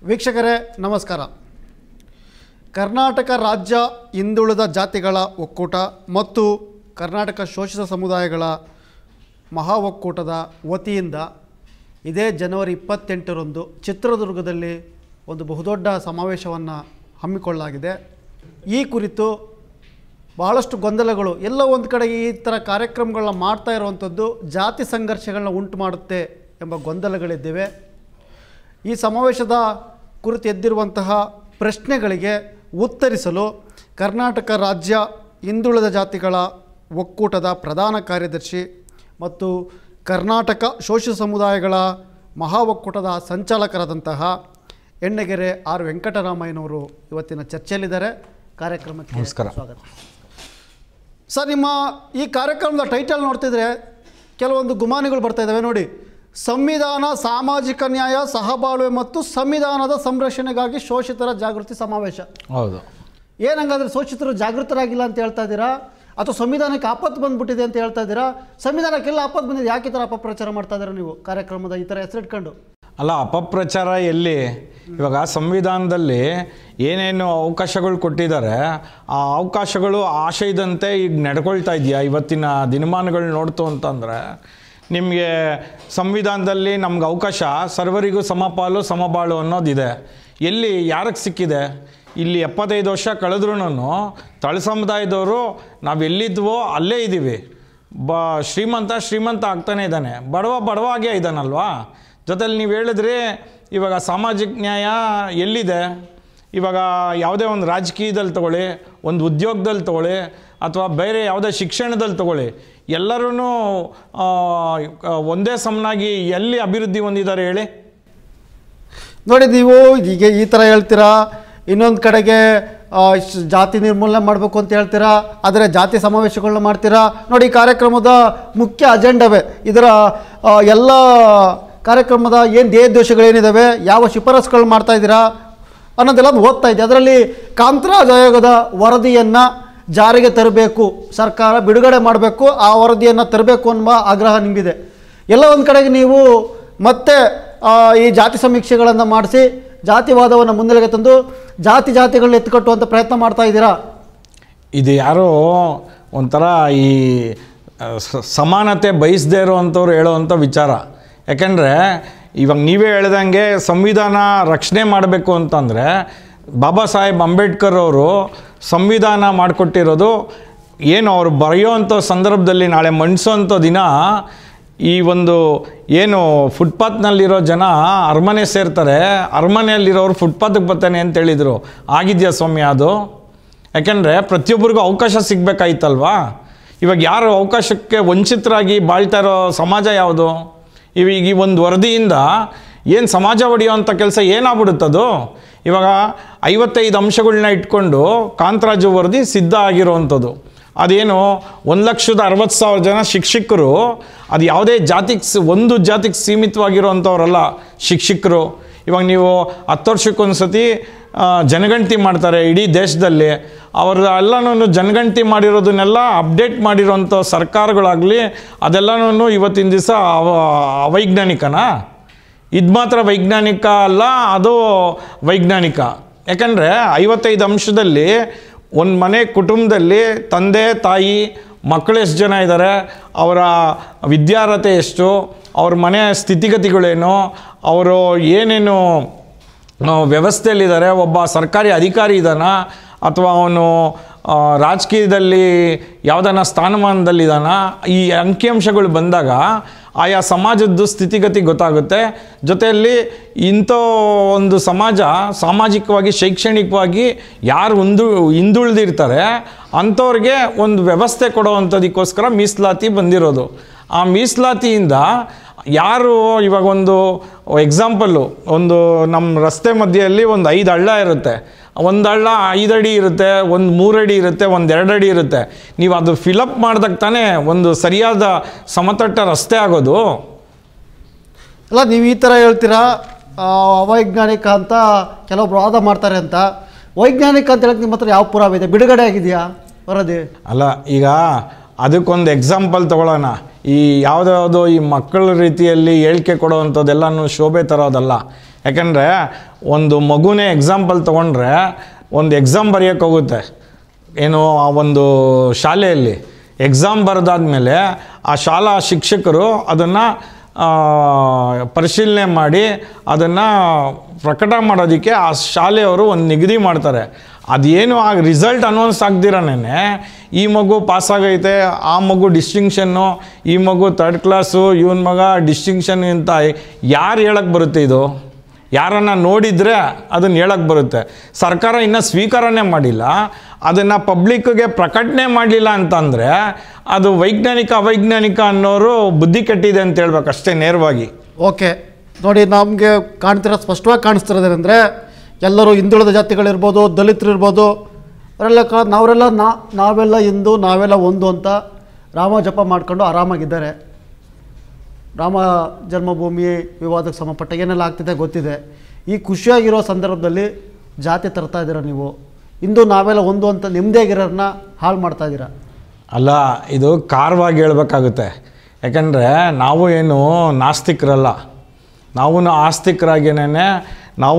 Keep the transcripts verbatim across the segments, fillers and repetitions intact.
ವೀಕ್ಷಕರೇ ನಮಸ್ಕಾರ. ಕರ್ನಾಟಕ ರಾಜ್ಯ ಹಿಂದುಳಿದ ಜಾತಿಗಳ ಒಕ್ಕೂಟ ಮತ್ತು ಕರ್ನಾಟಕ ಶೋಷಿತ ಸಮುದಾಯಗಳ ಮಹಾ ಒಕ್ಕೂಟದ ವತಿಯಿಂದ ಇದೇ ಜನವರಿ ಇಪ್ಪತ್ತೆಂಟರಂದು ಚಿತ್ರದುರ್ಗದಲ್ಲಿ ಒಂದು ಬಹುದೊಡ್ಡ ಸಮಾವೇಶವನ್ನು ಹಮ್ಮಿಕೊಳ್ಳಲಾಗಿದೆ. ಈ ಕುರಿತು ಬಹಳಷ್ಟು ಗೊಂದಲಗಳು, ಎಲ್ಲ ಒಂದು ಕಡೆಗೆ ಈ ಥರ ಕಾರ್ಯಕ್ರಮಗಳನ್ನ ಮಾಡ್ತಾ ಇರುವಂಥದ್ದು ಜಾತಿ ಸಂಘರ್ಷಗಳನ್ನ ಉಂಟು ಮಾಡುತ್ತೆ ಎಂಬ ಗೊಂದಲಗಳಿದ್ದೇವೆ. ಈ ಸಮಾವೇಶದ ಕುರಿತು ಎದ್ದಿರುವಂತಹ ಪ್ರಶ್ನೆಗಳಿಗೆ ಉತ್ತರಿಸಲು ಕರ್ನಾಟಕ ರಾಜ್ಯ ಹಿಂದುಳಿದ ಜಾತಿಗಳ ಒಕ್ಕೂಟದ ಪ್ರಧಾನ ಕಾರ್ಯದರ್ಶಿ ಮತ್ತು ಕರ್ನಾಟಕ ಶೋಷಿತ ಸಮುದಾಯಗಳ ಮಹಾ ಒಕ್ಕೂಟದ ಸಂಚಾಲಕರಾದಂತಹ ಎಣ್ಣೆಗೆರೆ ಆರ್ ವೆಂಕಟರಾಮಯ್ಯನವರು ಇವತ್ತಿನ ಚರ್ಚೆಯಲ್ಲಿದ್ದಾರೆ. ಕಾರ್ಯಕ್ರಮಕ್ಕೆ ನಮಸ್ಕಾರ. ಸ್ವಾಗತ ಸರ್. ನಿಮ್ಮ ಈ ಕಾರ್ಯಕ್ರಮದ ಟೈಟಲ್ ನೋಡ್ತಿದ್ರೆ ಕೆಲವೊಂದು ಗುಮಾನಿಗಳು ಬರ್ತಾ ಇದ್ದಾವೆ ನೋಡಿ. ಸಂವಿಧಾನ, ಸಾಮಾಜಿಕ ನ್ಯಾಯ, ಸಹಬಾಳ್ವೆ ಮತ್ತು ಸಂವಿಧಾನದ ಸಂರಕ್ಷಣೆಗಾಗಿ ಶೋಷಿತರ ಜಾಗೃತಿ ಸಮಾವೇಶ. ಹೌದು. ಏನಂಗಾದ್ರೆ ಶೋಷಿತರು ಜಾಗೃತರಾಗಿಲ್ಲ ಅಂತ ಹೇಳ್ತಾ ಇದ್ದೀರಾ, ಅಥವಾ ಸಂವಿಧಾನಕ್ಕೆ ಆಪತ್ತು ಬಂದ್ಬಿಟ್ಟಿದೆ ಅಂತ ಹೇಳ್ತಾ ಇದ್ದೀರಾ? ಸಂವಿಧಾನಕ್ಕೆಲ್ಲ ಆಪತ್ತು ಬಂದಿದೆ, ಯಾಕೆ ಈ ಥರ ಅಪಪ್ರಚಾರ ಮಾಡ್ತಾ ಇದ್ದೀರಾ ನೀವು ಕಾರ್ಯಕ್ರಮದ ಈ ಥರ ಹೆಸರಿಟ್ಕೊಂಡು? ಅಲ್ಲ, ಅಪಪ್ರಚಾರ ಎಲ್ಲಿ? ಇವಾಗ ಸಂವಿಧಾನದಲ್ಲಿ ಏನೇನು ಅವಕಾಶಗಳು ಕೊಟ್ಟಿದ್ದಾರೆ, ಆ ಅವಕಾಶಗಳು ಆಶಯದಂತೆ ಈಗ ನಡ್ಕೊಳ್ತಾ ಇದೆಯಾ ಇವತ್ತಿನ ದಿನಮಾನಗಳು ನೋಡ್ತು ಅಂತಂದರೆ? ನಿಮಗೆ ಸಂವಿಧಾನದಲ್ಲಿ ನಮ್ಗೆ ಅವಕಾಶ ಸರ್ವರಿಗೂ ಸಮಪಾಲು ಸಮಬಾಳು ಅನ್ನೋದಿದೆ. ಎಲ್ಲಿ ಯಾರಿಗೆ ಸಿಕ್ಕಿದೆ? ಇಲ್ಲಿ ಎಪ್ಪತ್ತೈದು ವರ್ಷ ಕಳೆದ್ರೂ ತಳ ಸಮುದಾಯದವರು ನಾವು ಎಲ್ಲಿದ್ವೋ ಅಲ್ಲೇ ಇದ್ದೀವಿ. ಬ ಶ್ರೀಮಂತ ಶ್ರೀಮಂತ ಆಗ್ತಾನೆ ಇದ್ದಾನೆ, ಬಡವ ಬಡವ ಆಗೇ ಇದ್ದಾನಲ್ವಾ. ಜೊತೆಲಿ ನೀವು ಹೇಳಿದ್ರಿ ಇವಾಗ ಸಾಮಾಜಿಕ ನ್ಯಾಯ ಎಲ್ಲಿದೆ? ಇವಾಗ ಯಾವುದೇ ಒಂದು ರಾಜಕೀಯದಲ್ಲಿ ತಗೊಳ್ಳಿ, ಒಂದು ಉದ್ಯೋಗದಲ್ಲಿ ತಗೊಳ್ಳಿ, ಅಥವಾ ಬೇರೆ ಯಾವುದೇ ಶಿಕ್ಷಣದಲ್ಲಿ ತಗೊಳ್ಳಿ, ಎಲ್ಲರೂ ಒಂದೇ ಸಮನಾಗಿ ಎಲ್ಲಿ ಅಭಿವೃದ್ಧಿ ಹೊಂದಿದ್ದಾರೆ ಹೇಳಿ? ನೋಡಿ, ನೀವು ಈಗ ಈ ಥರ ಹೇಳ್ತೀರಾ, ಇನ್ನೊಂದು ಕಡೆಗೆ ಜಾತಿ ನಿರ್ಮೂಲನೆ ಮಾಡಬೇಕು ಅಂತ ಹೇಳ್ತೀರಾ, ಆದರೆ ಜಾತಿ ಸಮಾವೇಶಗಳನ್ನ ಮಾಡ್ತೀರಾ. ನೋಡಿ, ಈ ಕಾರ್ಯಕ್ರಮದ ಮುಖ್ಯ ಅಜೆಂಡವೇ ಇದರ ಎಲ್ಲ ಕಾರ್ಯಕ್ರಮದ ಏನು ಧ್ಯೇಯೋದ್ದೇಶಗಳೇನಿದ್ದಾವೆ, ಯಾವ ಶಿಫಾರಸುಗಳು ಮಾಡ್ತಾ ಇದ್ದೀರಾ ಅನ್ನೋದೆಲ್ಲ ಓದ್ತಾ ಇದೆ. ಅದರಲ್ಲಿ ಕಾಂತರಾಜ್ ಆಯೋಗದ ವರದಿಯನ್ನು ಜಾರಿಗೆ ತರಬೇಕು, ಸರ್ಕಾರ ಬಿಡುಗಡೆ ಮಾಡಬೇಕು, ಆ ವರದಿಯನ್ನು ತರಬೇಕು ಅನ್ನೋ ಆಗ್ರಹ ನಿಮಗಿದೆ. ಎಲ್ಲ ಒಂದು ಕಡೆಗೆ ನೀವು ಮತ್ತೆ ಈ ಜಾತಿ ಸಮೀಕ್ಷೆಗಳನ್ನು ಮಾಡಿಸಿ ಜಾತಿವಾದವನ್ನು ಮುನ್ನೆಲೆಗೆ ತಂದು ಜಾತಿ ಜಾತಿಗಳನ್ನ ಎತ್ತುಕಟ್ಟುವಂಥ ಪ್ರಯತ್ನ ಮಾಡ್ತಾ ಇದ್ದೀರಾ. ಇದು ಯಾರೋ ಒಂಥರ ಈ ಸಮಾನತೆ ಬಯಸದೇ ಇರೋವಂಥವ್ರು ಹೇಳೋವಂಥ ವಿಚಾರ. ಯಾಕೆಂದರೆ ಇವಾಗ ನೀವೇ ಹೇಳ್ದಂಗೆ ಸಂವಿಧಾನ ರಕ್ಷಣೆ ಮಾಡಬೇಕು ಅಂತಂದರೆ ಬಾಬಾ ಸಾಹೇಬ್ ಅಂಬೇಡ್ಕರ್ ಅವರು ಸಂವಿಧಾನ ಮಾಡಿಕೊಟ್ಟಿರೋದು ಏನು, ಅವರು ಬರೆಯೋವಂಥ ಸಂದರ್ಭದಲ್ಲಿ ನಾಳೆ ಮಂಡಿಸೋವಂಥ ದಿನ ಈ ಒಂದು ಏನು ಫುಟ್ಪಾತ್ನಲ್ಲಿರೋ ಜನ ಅರಮನೆ ಸೇರ್ತಾರೆ, ಅರಮನೆಯಲ್ಲಿರೋರು ಫುಟ್ಪಾತ್ಗೆ ಬರ್ತಾನೆ ಅಂತ ಹೇಳಿದರು. ಆಗಿದೆಯಾ ಸ್ವಾಮಿ ಅದು? ಯಾಕೆಂದರೆ ಪ್ರತಿಯೊಬ್ಬರಿಗೂ ಅವಕಾಶ ಸಿಗಬೇಕಾಯ್ತಲ್ವಾ. ಇವಾಗ ಯಾರು ಅವಕಾಶಕ್ಕೆ ವಂಚಿತರಾಗಿ ಬಾಳ್ತಾ ಇರೋ ಸಮಾಜ ಯಾವುದು? ಇವಾಗ ಈ ಒಂದು ವರದಿಯಿಂದ ಏನು ಸಮಾಜ ಒಡೆಯುವಂಥ ಕೆಲಸ ಏನಾಗ್ಬಿಡುತ್ತದು? ಇವಾಗ ಐವತ್ತೈದು ಅಂಶಗಳನ್ನ ಇಟ್ಕೊಂಡು ಕಾಂತರಾಜು ವರದಿ ಸಿದ್ಧ ಆಗಿರೋವಂಥದ್ದು. ಅದೇನು ಒಂದು ಲಕ್ಷದ ಅರವತ್ತು ಸಾವಿರ ಜನ ಶಿಕ್ಷಕರು, ಅದು ಯಾವುದೇ ಜಾತಿಗೆ ಒಂದು ಜಾತಿಗೆ ಸೀಮಿತವಾಗಿರೋವಂಥವ್ರಲ್ಲ ಶಿಕ್ಷಕರು. ಇವಾಗ ನೀವು ಹತ್ತು ವರ್ಷಕ್ಕೊಂದು ಸತಿ ಜನಗಣತಿ ಮಾಡ್ತಾರೆ ಇಡೀ ದೇಶದಲ್ಲಿ. ಅವ್ರ ಎಲ್ಲನೂ ಜನಗಣತಿ ಮಾಡಿರೋದನ್ನೆಲ್ಲ ಅಪ್ಡೇಟ್ ಮಾಡಿರೋಂಥ ಸರ್ಕಾರಗಳಾಗಲಿ ಅದೆಲ್ಲನೂ ಇವತ್ತಿನ ದಿವಸ ಅವ ಅವೈಜ್ಞಾನಿಕನಾ? ಇದು ಮಾತ್ರ ವೈಜ್ಞಾನಿಕ ಅಲ್ಲ, ಅದು ವೈಜ್ಞಾನಿಕ. ಯಾಕಂದರೆ ಐವತ್ತೈದು ಅಂಶದಲ್ಲಿ ಒಂದು ಮನೆ ಕುಟುಂಬದಲ್ಲಿ ತಂದೆ ತಾಯಿ ಮಕ್ಕಳು ಎಷ್ಟು ಜನ ಇದ್ದಾರೆ, ಅವರ ವಿದ್ಯಾರ್ಹತೆ ಎಷ್ಟು, ಅವ್ರ ಮನೆ ಸ್ಥಿತಿಗತಿಗಳೇನು, ಅವರು ಏನೇನು ವ್ಯವಸ್ಥೆಯಲ್ಲಿದ್ದಾರೆ, ಒಬ್ಬ ಸರ್ಕಾರಿ ಅಧಿಕಾರಿ ಇದ್ದಾನ ಅಥವಾ ಅವನು ರಾಜಕೀಯದಲ್ಲಿ ಯಾವುದನ್ನ ಸ್ಥಾನಮಾನದಲ್ಲಿದ್ದಾನ, ಈ ಅಂಕಿಅಂಶಗಳು ಬಂದಾಗ ಆಯಾ ಸಮಾಜದ್ದು ಸ್ಥಿತಿಗತಿ ಗೊತ್ತಾಗುತ್ತೆ. ಜೊತೆಯಲ್ಲಿ ಇಂಥ ಒಂದು ಸಮಾಜ ಸಾಮಾಜಿಕವಾಗಿ ಶೈಕ್ಷಣಿಕವಾಗಿ ಯಾರು ಒಂದು ಹಿಂದುಳಿದಿರ್ತಾರೆ ಅಂಥವ್ರಿಗೆ ಒಂದು ವ್ಯವಸ್ಥೆ ಕೊಡೋವಂಥದಕ್ಕೋಸ್ಕರ ಮೀಸಲಾತಿ ಬಂದಿರೋದು. ಆ ಮೀಸಲಾತಿಯಿಂದ ಯಾರು ಇವಾಗ ಒಂದು ಎಕ್ಸಾಂಪಲ್ಲು, ಒಂದು ನಮ್ಮ ರಸ್ತೆ ಮಧ್ಯೆಯಲ್ಲಿ ಒಂದು ಐದು ಹಳ್ಳ ಇರುತ್ತೆ, ಒಂದು ಹಳ್ಳ ಐದು ಅಡಿ ಇರುತ್ತೆ, ಒಂದು ಮೂರು ಅಡಿ ಇರುತ್ತೆ, ಒಂದು ಎರಡು ಅಡಿ ಇರುತ್ತೆ. ನೀವು ಅದು ಫಿಲಪ್ ಮಾಡಿದಾಗ ತಾನೇ ಒಂದು ಸರಿಯಾದ ಸಮತಟ್ಟ ರಸ್ತೆ ಆಗೋದು. ಅಲ್ಲ, ನೀವು ಈ ಥರ ಹೇಳ್ತೀರಾ ಅವೈಜ್ಞಾನಿಕ ಅಂತ ಕೆಲವೊಬ್ರು ವಾದ ಮಾಡ್ತಾರೆ ಅಂತ. ವೈಜ್ಞಾನಿಕ ಅಂತ ಹೇಳಕ್ಕೆ ನಿಮ್ಮ ಹತ್ರ ಯಾವ ಪುರಾವೆ ಇದೆ? ಬಿಡುಗಡೆ ಆಗಿದೆಯಾ ವರದಿ? ಅಲ್ಲ, ಈಗ ಅದಕ್ಕೊಂದು ಎಕ್ಸಾಂಪಲ್ ತಗೊಳ್ಳೋಣ. ಈ ಯಾವುದ್ಯಾವುದೋ ಈ ಮಕ್ಕಳ ರೀತಿಯಲ್ಲಿ ಹೇಳಿಕೆ ಕೊಡೋವಂಥದ್ದೆಲ್ಲನೂ ಶೋಭೆ ತರೋದಲ್ಲ. ಯಾಕಂದರೆ ಒಂದು ಮಗುನೇ ಎಕ್ಸಾಂಪಲ್ ತೊಗೊಂಡ್ರೆ ಒಂದು ಎಕ್ಸಾಮ್ ಬರೆಯೋಕ್ಕೆ ಹೋಗುತ್ತೆ, ಏನು ಆ ಒಂದು ಶಾಲೆಯಲ್ಲಿ ಎಕ್ಸಾಮ್ ಬರೆದಾದ್ಮೇಲೆ ಆ ಶಾಲಾ ಶಿಕ್ಷಕರು ಅದನ್ನು ಪರಿಶೀಲನೆ ಮಾಡಿ ಅದನ್ನು ಪ್ರಕಟ ಮಾಡೋದಕ್ಕೆ ಆ ಶಾಲೆಯವರು ಒಂದು ನಿಗದಿ ಮಾಡ್ತಾರೆ. ಅದೇನು ಆ ರಿಸಲ್ಟ್ ಅನೌನ್ಸ್ ಆಗ್ದಿರನೇ ಈ ಮಗು ಪಾಸಾಗೈತೆ, ಆ ಮಗು ಡಿಸ್ಟಿಂಕ್ಷನ್ನು, ಈ ಮಗು ತರ್ಡ್ ಕ್ಲಾಸು, ಇವನ ಮಗ ಡಿಸ್ಟಿಂಕ್ಷನ್ ಅಂತ ಯಾರು ಹೇಳಕ್ಕೆ ಬರುತ್ತೆ? ಇದು ಯಾರನ್ನು ನೋಡಿದರೆ ಅದನ್ನು ಹೇಳಕ್ಕೆ ಬರುತ್ತೆ. ಸರ್ಕಾರ ಇನ್ನೂ ಸ್ವೀಕಾರನೇ ಮಾಡಿಲ್ಲ, ಅದನ್ನು ಪಬ್ಲಿಕ್ಗೆ ಪ್ರಕಟಣೆ ಮಾಡಲಿಲ್ಲ ಅಂತಂದರೆ ಅದು ವೈಜ್ಞಾನಿಕ ಅವೈಜ್ಞಾನಿಕ ಅನ್ನೋರು ಬುದ್ಧಿ ಕೆಟ್ಟಿದೆ ಅಂತ ಹೇಳ್ಬೇಕು ಅಷ್ಟೇ ನೇರವಾಗಿ. ಓಕೆ ನೋಡಿ, ನಮಗೆ ಕಾಣ್ತಿರೋ ಸ್ಪಷ್ಟವಾಗಿ ಕಾಣಿಸ್ತಿರೋದೇನೆಂದರೆ ಎಲ್ಲರೂ ಹಿಂದುಳಿದ ಜಾತಿಗಳಿರ್ಬೋದು, ದಲಿತರಿರ್ಬೋದು, ಅವರೆಲ್ಲ ಕ ನಾವರೆಲ್ಲ ನಾ ನಾವೆಲ್ಲ ಹಿಂದೂ, ನಾವೆಲ್ಲ ಒಂದು ಅಂತ ರಾಮ ಜಪ ಮಾಡ್ಕೊಂಡು ಆರಾಮಾಗಿದ್ದಾರೆ. ರಾಮ ಜನ್ಮಭೂಮಿ ವಿವಾದಕ್ಕೆ ಸಂಬಂಧಪಟ್ಟ ಏನೆಲ್ಲ ಆಗ್ತಿದೆ ಗೊತ್ತಿದೆ. ಈ ಖುಷಿಯಾಗಿರೋ ಸಂದರ್ಭದಲ್ಲಿ ಜಾತಿ ತರ್ತಾ ಇದ್ದೀರ ನೀವು, ಇಂದು ನಾವೆಲ್ಲ ಒಂದು ಅಂತ ನೆಮ್ಮದಿಯಾಗಿರೋರನ್ನ ಹಾಳು ಮಾಡ್ತಾ ಇದ್ದೀರಾ. ಅಲ್ಲ, ಇದು ಖಾರವಾಗಿ ಹೇಳ್ಬೇಕಾಗುತ್ತೆ. ಯಾಕಂದರೆ ನಾವು ಏನು ನಾಸ್ತಿಕರಲ್ಲ, ನಾವು ಆಸ್ತಿಕರಾಗೇನೆ ನಾವು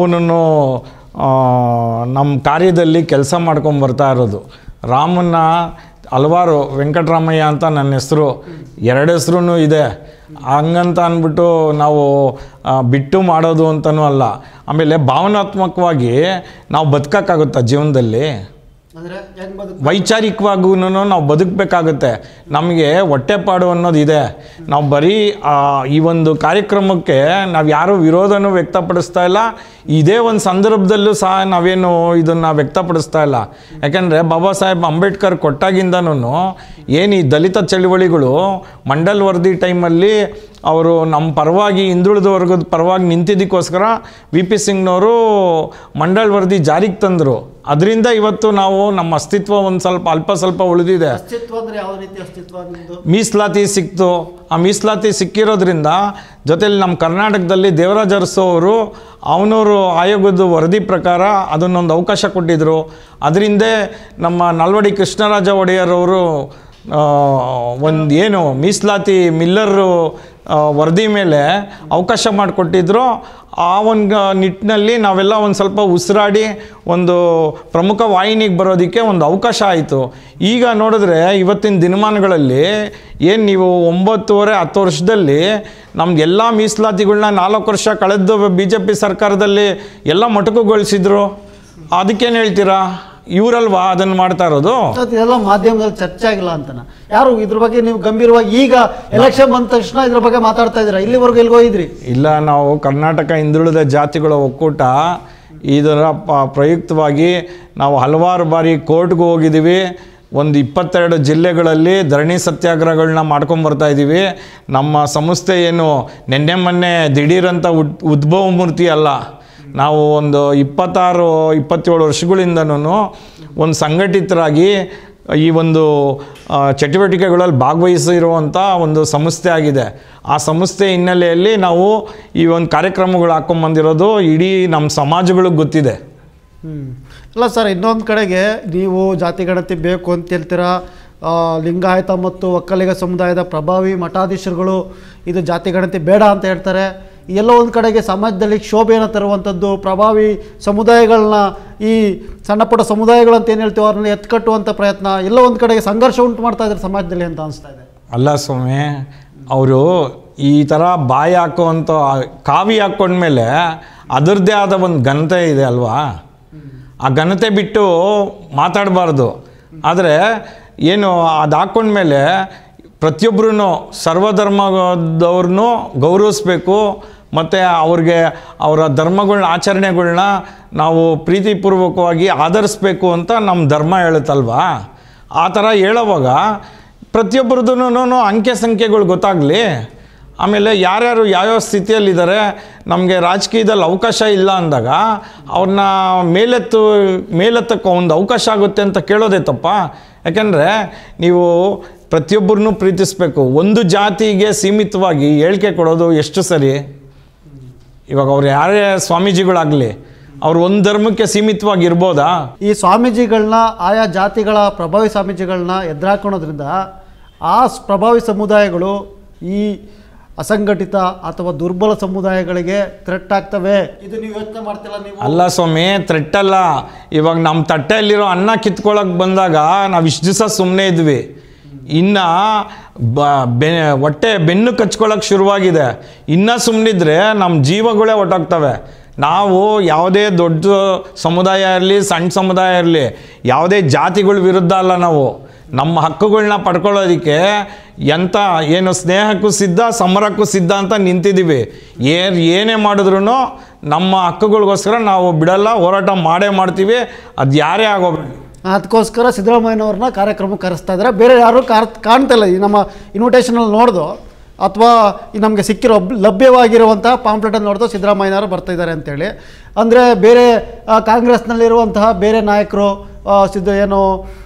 ನಮ್ಮ ಕಾರ್ಯದಲ್ಲಿ ಕೆಲಸ ಮಾಡ್ಕೊಂಬರ್ತಾ ಇರೋದು. ರಾಮನ್ನ ಹಲವಾರು ವೆಂಕಟರಾಮಯ್ಯ ಅಂತ ನನ್ನ ಹೆಸರು, ಎರಡು ಹೆಸರು ಇದೆ, ಹಂಗಂತ ಅಂದ್ಬಿಟ್ಟು ನಾವು ಬಿಟ್ಟು ಮಾಡೋದು ಅಂತನೂ ಅಲ್ಲ. ಆಮೇಲೆ ಭಾವನಾತ್ಮಕವಾಗಿ ನಾವು ಬದುಕೋಕ್ಕಾಗುತ್ತಾ ಜೀವನದಲ್ಲಿ? ವೈಚಾರಿಕವಾಗೂ ನಾವು ಬದುಕಬೇಕಾಗುತ್ತೆ. ನಮಗೆ ಹೊಟ್ಟೆಪಾಡು ಅನ್ನೋದಿದೆ. ನಾವು ಬರೀ ಈ ಒಂದು ಕಾರ್ಯಕ್ರಮಕ್ಕೆ ನಾವು ಯಾರೂ ವಿರೋಧನೂ ವ್ಯಕ್ತಪಡಿಸ್ತಾ ಇಲ್ಲ, ಇದೇ ಒಂದು ಸಂದರ್ಭದಲ್ಲೂ ಸಹ ನಾವೇನು ಇದನ್ನು ವ್ಯಕ್ತಪಡಿಸ್ತಾ ಇಲ್ಲ. ಯಾಕೆಂದರೆ ಬಾಬಾ ಸಾಹೇಬ್ ಅಂಬೇಡ್ಕರ್ ಕೊಟ್ಟಾಗಿಂದನೂ ಏನು ಈ ದಲಿತ ಚಳುವಳಿಗಳು ಮಂಡಲ್ ವರದಿ ಟೈಮಲ್ಲಿ ಅವರು ನಮ್ಮ ಪರವಾಗಿ ಹಿಂದುಳಿದ ವರ್ಗದ ಪರವಾಗಿ ನಿಂತಿದ್ದಕ್ಕೋಸ್ಕರ ವಿ ಪಿ ಸಿಂಗ್ನವರು ಮಂಡಲ್ ವರದಿ ಜಾರಿಗೆ ತಂದರು. ಅದರಿಂದ ಇವತ್ತು ನಾವು ನಮ್ಮ ಅಸ್ತಿತ್ವ ಒಂದು ಸ್ವಲ್ಪ ಅಲ್ಪ ಸ್ವಲ್ಪ ಉಳಿದಿದೆ. ಮೀಸಲಾತಿ ಸಿಕ್ತು. ಆ ಮೀಸಲಾತಿ ಸಿಕ್ಕಿರೋದ್ರಿಂದ ಜೊತೆಲಿ ನಮ್ಮ ಕರ್ನಾಟಕದಲ್ಲಿ ದೇವರಾಜ ಅರಸು ಅವರು ಅವನವರು ಆಯೋಗದ ವರದಿ ಪ್ರಕಾರ ಅದನ್ನೊಂದು ಅವಕಾಶ ಕೊಟ್ಟಿದ್ದರು. ಅದರಿಂದ ನಮ್ಮ ನಾಲ್ವಡಿ ಕೃಷ್ಣರಾಜ ಒಡೆಯರವರು ಒಂದು ಏನು ಮೀಸಲಾತಿ ಮಿಲ್ಲರು ವರದಿ ಮೇಲೆ ಅವಕಾಶ ಮಾಡಿಕೊಟ್ಟಿದ್ರು. ಆ ಒಂದು ನಿಟ್ಟಿನಲ್ಲಿ ನಾವೆಲ್ಲ ಒಂದು ಸ್ವಲ್ಪ ಉಸಿರಾಡಿ ಒಂದು ಪ್ರಮುಖ ವಾಹಿನಿಗೆ ಬರೋದಕ್ಕೆ ಒಂದು ಅವಕಾಶ ಆಯಿತು. ಈಗ ನೋಡಿದ್ರೆ ಇವತ್ತಿನ ದಿನಮಾನಗಳಲ್ಲಿ ಏನು ನೀವು ಒಂಬತ್ತುವರೆ ಹತ್ತು ವರ್ಷದಲ್ಲಿ ನಮ್ಗೆಲ್ಲ ಮೀಸಲಾತಿಗಳನ್ನ ನಾಲ್ಕು ವರ್ಷ ಕಳೆದು ಬಿ ಜೆ ಪಿ ಸರ್ಕಾರದಲ್ಲಿ ಎಲ್ಲ ಮೊಟಕುಗೊಳಿಸಿದ್ರು. ಅದಕ್ಕೇನು ಹೇಳ್ತೀರಾ? ಇವರಲ್ವಾ ಅದನ್ನು ಮಾಡ್ತಾ ಇರೋದು? ಇದೆಲ್ಲ ಮಾಧ್ಯಮದಲ್ಲಿ ಚರ್ಚೆ ಆಗಿಲ್ಲ ಅಂತನ ಯಾರು ಇದ್ರ ಬಗ್ಗೆ ನೀವು ಗಂಭೀರವಾಗಿ ಈಗ ಎಲೆಕ್ಷನ್ ಬಂದ ತಕ್ಷಣ ಇದ್ರ ಬಗ್ಗೆ ಮಾತಾಡ್ತಾ ಇದ್ದೀರಾ? ಇಲ್ಲಿವರೆಗೂ ಎಲ್ಗೋ ಇದ್ರಿ? ಇಲ್ಲ, ನಾವು ಕರ್ನಾಟಕ ಹಿಂದುಳಿದ ಜಾತಿಗಳ ಒಕ್ಕೂಟ ಇದರ ಪ್ರಯುಕ್ತವಾಗಿ ನಾವು ಹಲವಾರು ಬಾರಿ ಕೋರ್ಟ್ಗೆ ಹೋಗಿದ್ದೀವಿ. ಒಂದು ಇಪ್ಪತ್ತೆರಡು ಜಿಲ್ಲೆಗಳಲ್ಲಿ ಧರಣಿ ಸತ್ಯಾಗ್ರಹಗಳನ್ನ ಮಾಡ್ಕೊಂಬರ್ತಾ ಇದ್ದೀವಿ. ನಮ್ಮ ಸಂಸ್ಥೆ ಏನು ನೆನ್ನೆ ಮೊನ್ನೆ ದಿಢೀರಂತ ಉದ್ ಉದ್ಭವ ಮೂರ್ತಿ ಅಲ್ಲ. ನಾವು ಒಂದು ಇಪ್ಪತ್ತಾರು ಇಪ್ಪತ್ತೇಳು ವರ್ಷಗಳಿಂದನೂ ಒಂದು ಸಂಘಟಿತರಾಗಿ ಈ ಒಂದು ಚಟುವಟಿಕೆಗಳಲ್ಲಿ ಭಾಗವಹಿಸಿರುವಂಥ ಒಂದು ಸಂಸ್ಥೆ ಆಗಿದೆ. ಆ ಸಂಸ್ಥೆ ಹಿನ್ನೆಲೆಯಲ್ಲಿ ನಾವು ಈ ಒಂದು ಕಾರ್ಯಕ್ರಮಗಳು ಹಾಕ್ಕೊಂಬಂದಿರೋದು ಇಡೀ ನಮ್ಮ ಸಮಾಜಗಳಿಗೆ ಗೊತ್ತಿದೆ. ಹ್ಞೂ ಅಲ್ಲ ಸರ್, ಇನ್ನೊಂದು ಕಡೆಗೆ ನೀವು ಜಾತಿ ಗಣತಿ ಬೇಕು ಅಂತ ಹೇಳ್ತೀರಾ. ಲಿಂಗಾಯತ ಮತ್ತು ಒಕ್ಕಲಿಗ ಸಮುದಾಯದ ಪ್ರಭಾವಿ ಮಠಾಧೀಶರುಗಳು ಇದು ಜಾತಿ ಗಣತಿ ಬೇಡ ಅಂತ ಹೇಳ್ತಾರೆ. ಎಲ್ಲೋ ಒಂದು ಕಡೆಗೆ ಸಮಾಜದಲ್ಲಿ ಕ್ಷೋಭೆಯನ್ನು ತರುವಂಥದ್ದು, ಪ್ರಭಾವಿ ಸಮುದಾಯಗಳನ್ನ ಈ ಸಣ್ಣ ಪುಟ್ಟ ಸಮುದಾಯಗಳಂತ ಏನು ಹೇಳ್ತೀವಿ ಅವ್ರನ್ನ ಎತ್ಕಟ್ಟುವಂಥ ಪ್ರಯತ್ನ, ಎಲ್ಲೋ ಒಂದು ಕಡೆಗೆ ಸಂಘರ್ಷ ಉಂಟು ಮಾಡ್ತಾ ಇದ್ದಾರೆ ಸಮಾಜದಲ್ಲಿ ಅಂತ ಅನಿಸ್ತಾ ಇದೆ. ಅಲ್ಲ ಸ್ವಾಮಿ, ಅವರು ಈ ಥರ ಬಾಯಿ ಹಾಕುವಂಥ ಕಾವಿ ಹಾಕ್ಕೊಂಡ್ಮೇಲೆ ಅದರದ್ದೇ ಆದ ಒಂದು ಘನತೆ ಇದೆ ಅಲ್ವಾ? ಆ ಘನತೆ ಬಿಟ್ಟು ಮಾತಾಡಬಾರ್ದು. ಆದರೆ ಏನು ಅದು ಹಾಕ್ಕೊಂಡ್ಮೇಲೆ ಪ್ರತಿಯೊಬ್ಬರೂ ಸರ್ವಧರ್ಮದವ್ರನ್ನೂ ಗೌರವಿಸ್ಬೇಕು. ಮತ್ತು ಅವ್ರಿಗೆ ಅವರ ಧರ್ಮಗಳನ್ನ ಆಚರಣೆಗಳನ್ನ ನಾವು ಪ್ರೀತಿಪೂರ್ವಕವಾಗಿ ಆಧರಿಸ್ಬೇಕು ಅಂತ ನಮ್ಮ ಧರ್ಮ ಹೇಳುತ್ತಲ್ವಾ? ಆ ಥರ ಹೇಳೋವಾಗ ಪ್ರತಿಯೊಬ್ಬರದೂ ಅಂಕೆ ಸಂಖ್ಯೆಗಳು ಗೊತ್ತಾಗಲಿ. ಆಮೇಲೆ ಯಾರ್ಯಾರು ಯಾವ್ಯಾವ ಸ್ಥಿತಿಯಲ್ಲಿದ್ದಾರೆ, ನಮಗೆ ರಾಜಕೀಯದಲ್ಲಿ ಅವಕಾಶ ಇಲ್ಲ ಅಂದಾಗ ಅವ್ರನ್ನ ಮೇಲೆತ್ತು ಮೇಲೆತ್ತಕ್ಕೆ ಒಂದು ಅವಕಾಶ ಆಗುತ್ತೆ ಅಂತ ಕೇಳೋದೇ ತಪ್ಪ. ಯಾಕೆಂದರೆ ನೀವು ಪ್ರತಿಯೊಬ್ಬರನ್ನೂ ಪ್ರೀತಿಸಬೇಕು. ಒಂದು ಜಾತಿಗೆ ಸೀಮಿತವಾಗಿ ಹೇಳಿಕೆ ಕೊಡೋದು ಎಷ್ಟು ಸರಿ? ಇವಾಗ ಅವ್ರು ಯಾರೇ ಸ್ವಾಮೀಜಿಗಳಾಗಲಿ ಅವ್ರು ಒಂದು ಧರ್ಮಕ್ಕೆ ಸೀಮಿತವಾಗಿ ಇರ್ಬೋದಾ? ಈ ಸ್ವಾಮೀಜಿಗಳನ್ನ, ಆಯಾ ಜಾತಿಗಳ ಪ್ರಭಾವಿ ಸ್ವಾಮೀಜಿಗಳನ್ನ ಎದುರಾಕೋದ್ರಿಂದ ಆ ಪ್ರಭಾವಿ ಸಮುದಾಯಗಳು ಈ ಅಸಂಘಟಿತ ಅಥವಾ ದುರ್ಬಲ ಸಮುದಾಯಗಳಿಗೆ ಥ್ರೆಟ್ ಆಗ್ತವೆ. ಇದು ನೀವು ಯೋಚನೆ ಮಾಡ್ತಿಲ್ಲ ನೀವು? ಅಲ್ಲ ಸ್ವಾಮಿ, ಥ್ರೆಟ್ ಅಲ್ಲ. ಇವಾಗ ನಮ್ಮ ತಟ್ಟೆಯಲ್ಲಿರೋ ಅನ್ನ ಕಿತ್ಕೊಳ್ಳೋಕೆ ಬಂದಾಗ ನಾವು ಇಷ್ಟು ದಿವಸ ಸುಮ್ಮನೆ ಇದ್ವಿ. ಇನ್ನು ಬ ಬೆ ಹೊಟ್ಟೆ ಬೆನ್ನು ಕಚ್ಕೊಳ್ಳೋಕೆ ಶುರುವಾಗಿದೆ. ಇನ್ನೂ ಸುಮ್ಮನಿದ್ರೆ ನಮ್ಮ ಜೀವಗಳೇ ಹೊಟ್ಟೋಗ್ತವೆ. ನಾವು ಯಾವುದೇ ದೊಡ್ಡ ಸಮುದಾಯ ಇರಲಿ, ಸಣ್ಣ ಸಮುದಾಯ ಇರಲಿ, ಯಾವುದೇ ಜಾತಿಗಳ ವಿರುದ್ಧ ಅಲ್ಲ. ನಾವು ನಮ್ಮ ಹಕ್ಕುಗಳನ್ನ ಪಡ್ಕೊಳ್ಳೋದಕ್ಕೆ ಎಂಥ ಏನು ಸ್ನೇಹಕ್ಕೂ ಸಿದ್ಧ, ಸಮರಕ್ಕೂ ಸಿದ್ಧ ಅಂತ ನಿಂತಿದ್ದೀವಿ. ಏನು ಏನೇ ಮಾಡಿದ್ರು ನಮ್ಮ ಹಕ್ಕುಗಳಿಗೋಸ್ಕರ ನಾವು ಬಿಡಲ್ಲ, ಹೋರಾಟ ಮಾಡೇ ಮಾಡ್ತೀವಿ. ಅದು ಯಾರೇ ಆಗೋಬೇಡಿ. ಅದಕ್ಕೋಸ್ಕರ ಸಿದ್ದರಾಮಯ್ಯನವ್ರನ್ನ ಕಾರ್ಯಕ್ರಮಕ್ಕೆ ಕರೆಸ್ತಾ ಇದ್ದಾರೆ. ಬೇರೆ ಯಾರು ಕಾರ್ ಕಾಣ್ತಿಲ್ಲ ಈ ನಮ್ಮ ಇನ್ವಿಟೇಷನಲ್ಲಿ ನೋಡ್ದು ಅಥವಾ ಈ ನಮಗೆ ಸಿಕ್ಕಿರೋ ಲಭ್ಯವಾಗಿರುವಂತಹ ಪಾಂಪ್ಲೆಟನ್ನು ನೋಡ್ದು ಸಿದ್ದರಾಮಯ್ಯನವರು ಬರ್ತಾಯಿದ್ದಾರೆ ಅಂತೇಳಿ. ಅಂದರೆ ಬೇರೆ ಕಾಂಗ್ರೆಸ್ನಲ್ಲಿರುವಂತಹ ಬೇರೆ ನಾಯಕರು ಸಿದ್ದ ಏನು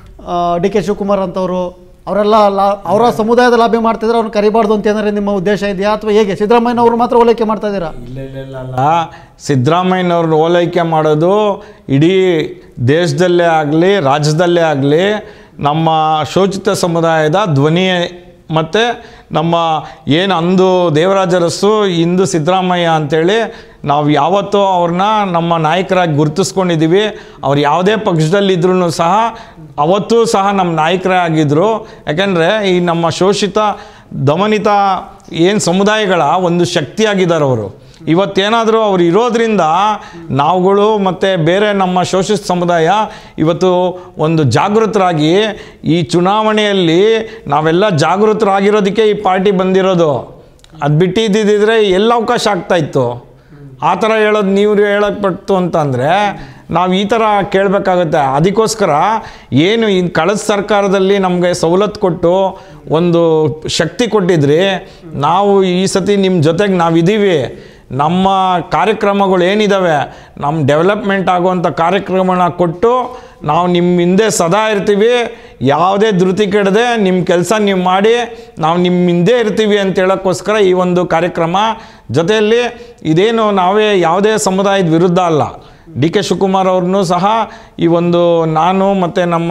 ಡಿ ಕೆ ಶಿವಕುಮಾರ್ ಅಂತವರು ಅವರೆಲ್ಲ ಲಾ ಅವರ ಸಮುದಾಯದ ಲಾಭಿ ಮಾಡ್ತಿದ್ರೆ ಅವ್ರನ್ನ ಕರಿಬಾರ್ದು ಅಂತ ಏನಾದ್ರೆ ನಿಮ್ಮ ಉದ್ದೇಶ ಇದೆಯಾ ಅಥವಾ ಹೇಗೆ? ಸಿದ್ದರಾಮಯ್ಯನವರು ಮಾತ್ರ ಓಲೈಕೆ ಮಾಡ್ತಾ ಇದ್ದೀರಾ? ಇಲ್ಲ ಇಲ್ಲ ಇಲ್ಲ ಸಿದ್ದರಾಮಯ್ಯನವ್ರನ್ನ ಓಲೈಕೆ ಮಾಡೋದು ಇಡೀ ದೇಶದಲ್ಲೇ ಆಗಲಿ, ರಾಜ್ಯದಲ್ಲೇ ಆಗಲಿ ನಮ್ಮ ಶೋಷಿತ ಸಮುದಾಯದ ಧ್ವನಿ. ಮತ್ತು ನಮ್ಮ ಏನು ಅಂದು ದೇವರಾಜ ಅರಸು, ಇಂದು ಸಿದ್ದರಾಮಯ್ಯ ಅಂಥೇಳಿ ನಾವು ಯಾವತ್ತೂ ಅವ್ರನ್ನ ನಮ್ಮ ನಾಯಕರಾಗಿ ಗುರುತಿಸ್ಕೊಂಡಿದ್ದೀವಿ. ಅವ್ರು ಯಾವುದೇ ಪಕ್ಷದಲ್ಲಿದ್ರೂ ಸಹ ಅವತ್ತೂ ಸಹ ನಮ್ಮ ನಾಯಕರೇ ಆಗಿದ್ದರು. ಯಾಕೆಂದರೆ ಈ ನಮ್ಮ ಶೋಷಿತ ದಮನಿತ ಏನು ಸಮುದಾಯಗಳ ಒಂದು ಶಕ್ತಿಯಾಗಿದ್ದಾರೆ ಅವರು. ಇವತ್ತೇನಾದರೂ ಅವ್ರು ಇರೋದ್ರಿಂದ ನಾವುಗಳು ಮತ್ತು ಬೇರೆ ನಮ್ಮ ಶೋಷಿತ ಸಮುದಾಯ ಇವತ್ತು ಒಂದು ಜಾಗೃತರಾಗಿ ಈ ಚುನಾವಣೆಯಲ್ಲಿ ನಾವೆಲ್ಲ ಜಾಗೃತರಾಗಿರೋದಕ್ಕೆ ಈ ಪಾರ್ಟಿ ಬಂದಿರೋದು. ಅದು ಬಿಟ್ಟಿದ್ದಿದ್ರೆ ಎಲ್ಲ ಅವಕಾಶ ಆಗ್ತಾಯಿತ್ತು. ಆ ಥರ ಹೇಳೋದು ನೀವು ಹೇಳೋಕ್ಕೆ ಪಟ್ಟು ಅಂತಂದರೆ ನಾವು ಈ ಥರ ಕೇಳಬೇಕಾಗುತ್ತೆ. ಅದಕ್ಕೋಸ್ಕರ ಏನು ಈ ಕಳೆದ ಸರ್ಕಾರದಲ್ಲಿ ನಮಗೆ ಸವಲತ್ತು ಕೊಟ್ಟು ಒಂದು ಶಕ್ತಿ ಕೊಟ್ಟಿದ್ರಿ, ನಾವು ಈ ಸತಿ ನಿಮ್ಮ ಜೊತೆಗೆ ನಾವಿದ್ದೀವಿ. ನಮ್ಮ ಕಾರ್ಯಕ್ರಮಗಳು ಏನಿದ್ದಾವೆ, ನಮ್ಮ ಡೆವಲಪ್ಮೆಂಟ್ ಆಗುವಂಥ ಕಾರ್ಯಕ್ರಮನ ಕೊಟ್ಟು ನಾವು ನಿಮ್ಮ ಹಿಂದೆ ಸದಾ ಇರ್ತೀವಿ. ಯಾವುದೇ ಧೃತಿ ಕೆಡದೆ ನಿಮ್ಮ ಕೆಲಸ ನೀವು ಮಾಡಿ ನಾವು ನಿಮ್ಮ ಹಿಂದೆ ಇರ್ತೀವಿ ಅಂತ ಹೇಳೋಕ್ಕೋಸ್ಕರ ಈ ಒಂದು ಕಾರ್ಯಕ್ರಮ. ಜೊತೆಯಲ್ಲಿ ಇದೇನು ನಾವೇ ಯಾವುದೇ ಸಮುದಾಯದ ವಿರುದ್ಧ ಅಲ್ಲ. ಡಿ ಕೆ ಶಿವಕುಮಾರ್ ಅವ್ರನ್ನೂ ಸಹ ಈ ಒಂದು ನಾನು ಮತ್ತು ನಮ್ಮ